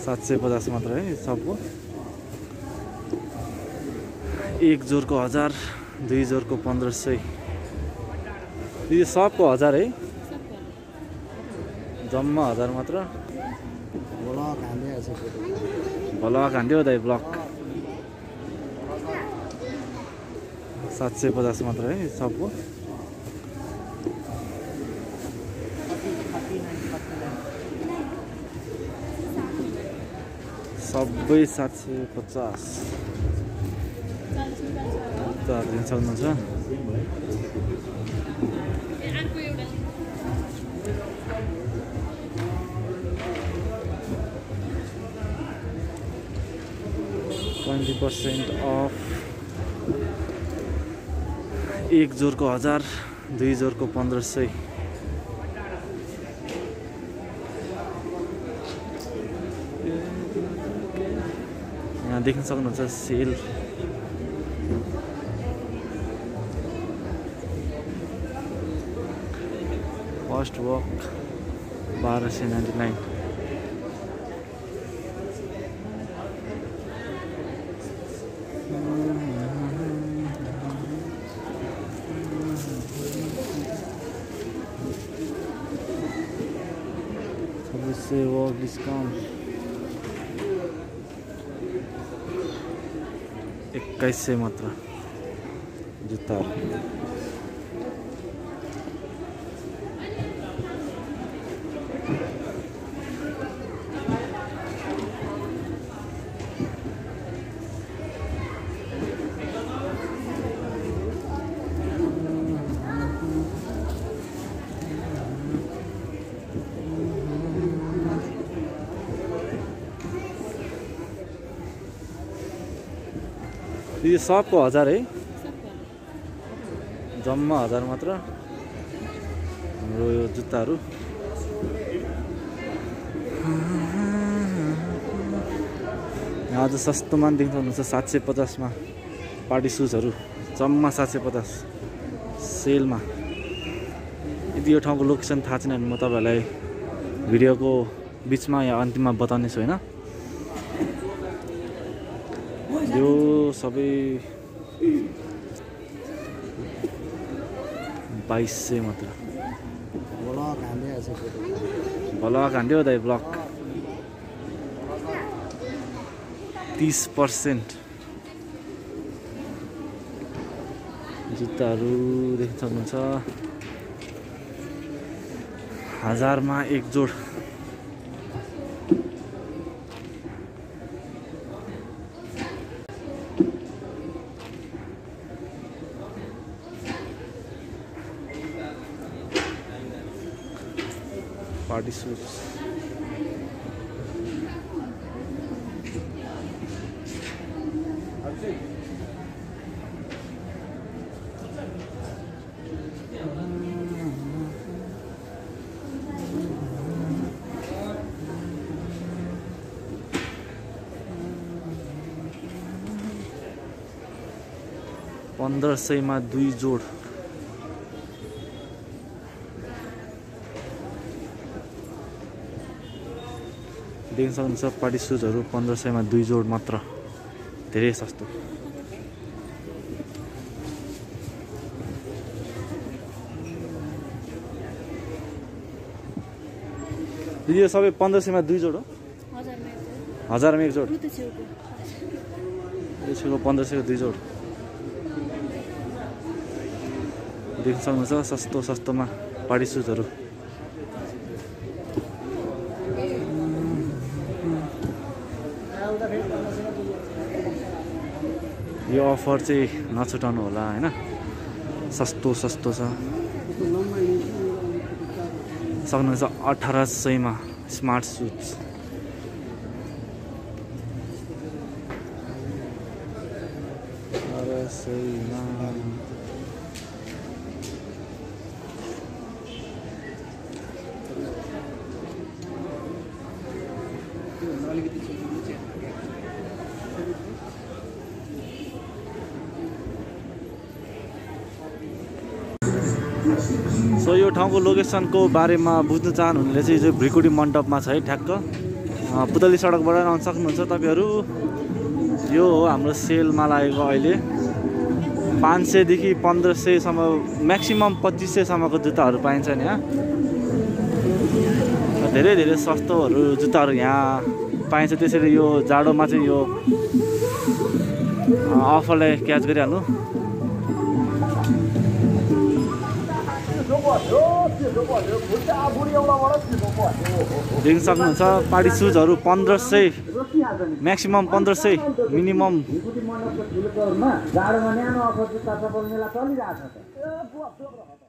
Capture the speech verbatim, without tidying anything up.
सात सय पचास मात्र है सबको। एक जोरको हजार, दुई जोरको पन्ध्र सय। यो सबको हजार है, जम्मा हजार मात्र। ब्लक हान्दियो दाइ, ब्लक सात सय पचास मात्र है सबको। सबै सात सय पचास दिन सक्नुहुन्छ। Twenty percent off. एक जोरको हजार, दुई जोरको पन्ध्र सय। यहाँ देख्न सक्नुहुन्छ सेल। फर्स्ट वक बाह्र सय नाइन्टी नाइन। सबसे वक डिस्काउंट एक्काइस सय मात्र जुत्ता। यो सबको हजार है, जम्मा हजार मात्र हाम्रो यो जुत्ताहरू। यहाँ अझ सस्तोमा पनि देख्नुहुन्छ सात सय पचासमा पार्टी सुजहरू, जम्मा सात सय पचास सेलमा। यदि यो ठाउँको लोकेसन थाहा छैन भने म तपाईँहरूलाई भिडियोको बिचमा या अन्तिममा बताउने छु होइन। यो सबै बाइस सय मात्र। ब्लक हान्दियो दाइ, ब्लक तीस पर्सेन्ट। जुत्ताहरू देख्न सक्नुहुन्छ हजारमा एक जोड। पार्टी शूज पन्ध्र सयमा दुई जोड। देख्न सक्नुहुन्छ पार्टी सुजहरू पन्ध्र सयमा दुई जोड मात्र, धेरै सस्तो। यो सबै पन्ध्र सयमा दुई जोड हो, हजारमा एक जोड। यो छेउको पन्ध्र सयको दुई जोड देख्न सक्नुहुन्छ सस्तो सस्तोमा पार्टी सुजहरू। यो अफर चाहिँ नछुटाउनु होला हैन, सस्तो सस्तो छ। सक्नुहुन्छ अठार सयमा स्मार्ट सुज। अठार सयमा सो यो ठाउँको लोकेसनको बारेमा बुझ्न चाहनुहुनेले चाहिँ जो भ्रिकुटी मण्डपमा छ है ठ्याक्क। पुतली सडकबाट आउन सक्नुहुन्छ तपाईँहरू। यो हो हाम्रो सेलमा लागेको अहिले पाँच सयदेखि पन्ध्र सयसम्म म्याक्सिमम पच्चिस सयसम्मको जुत्ताहरू पाइन्छ नि यहाँ। धेरै धेरै सस्तोहरू जुत्ताहरू यहाँ पाइन्छ। त्यसरी यो जाडोमा चाहिँ यो अफरलाई क्याच गरिहाल्नु। देख्न सक्नुहुन्छ पार्टी सुजहरू पन्ध्र सय म्याक्सिमम पन्ध्र सय मिनिमम। जाडोमा न्यानो अफर जुत्ता चप्पल मेला चलिरहेको छ।